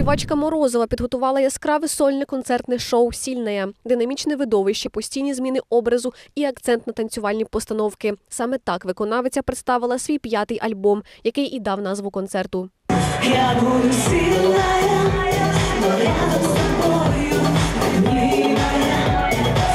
Співачка Морозова підготувала яскраве сольне концертне шоу «Сильная». Динамічне видовище, постійні зміни образу і акцент на танцювальні постановки. Саме так виконавиця представила свій 5-й альбом, який і дав назву концерту. Я буду сильная, но рядом с тобою невыносимая.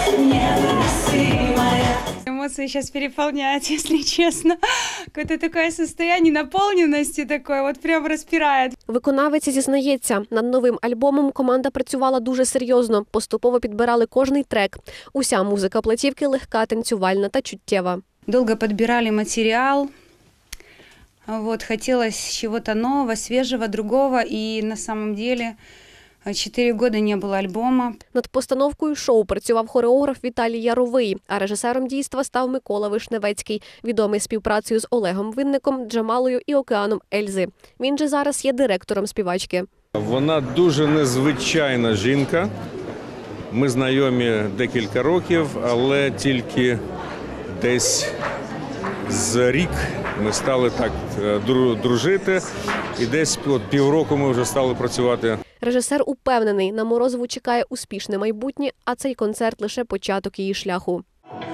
Эмоции сейчас переполняют, если честно. Какое-то такое состояние наполненности такое, вот прям распирает. Виконавиця зізнається, над новим альбомом команда працювала дуже серйозно, поступово підбирали кожний трек. Уся музика платівки легка, танцювальна та чуттєва. Долго подбирали материал. Вот, хотелось чего-то нового, свежего, другого. И на самом деле 4 года не было альбома. Над постановкою шоу працював хореограф Віталій Яровий, а режисером дійства став Микола Вишневецький, відомий співпрацею з Олегом Винником, Джамалою і Океаном Ельзи. Він же зараз є директором співачки. Вона дуже незвичайна жінка. Ми знайомі декілька років, але тільки десь з рік ми стали так дружити, і десь півроку ми вже стали працювати. Режисер упевнений, на Морозову чекає успішне майбутнє, а цей концерт – лише початок її шляху.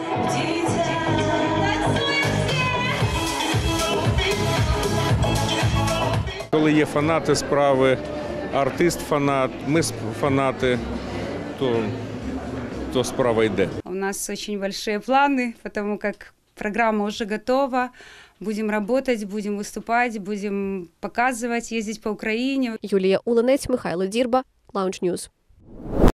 Коли є фанати справи, артист-фанат, ми фанати, то справа йде. У нас очень большие планы, потому как программа уже готова. Будем работать, будем выступать, будем показывать, ездить по Украине. Юлія Уланець, Михайло Дірба, Лаунч Ньюз.